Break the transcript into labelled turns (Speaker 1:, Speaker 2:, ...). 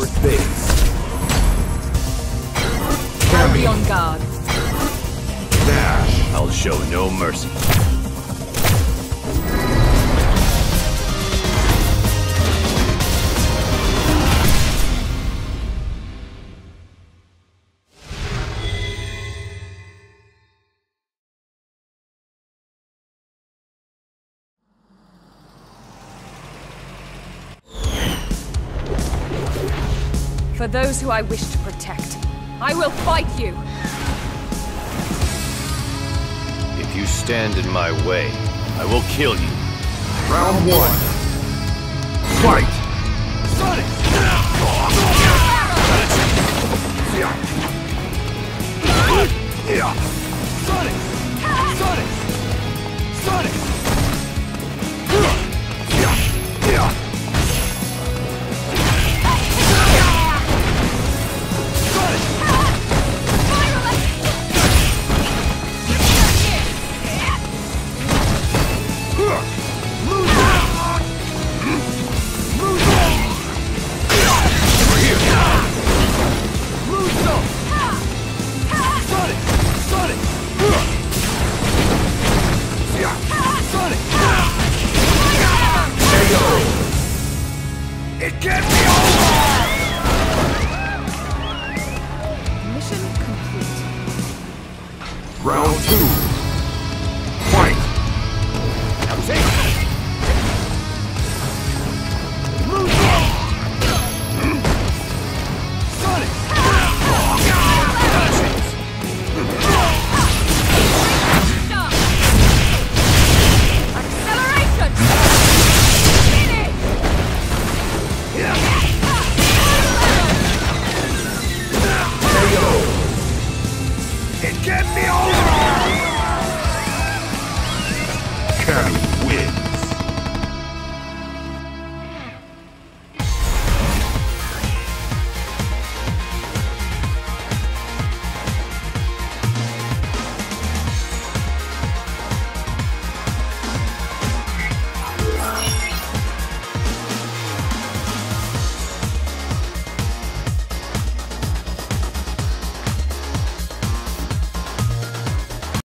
Speaker 1: First base.
Speaker 2: I'll be on guard.
Speaker 1: Dash.
Speaker 3: I'll show no mercy.
Speaker 2: For those who I wish to protect, I will fight you!
Speaker 3: If you stand in my way, I will kill you.
Speaker 1: Round one. Fight!
Speaker 3: Sonic! Sonic! Sonic! Sonic!
Speaker 1: It can't be!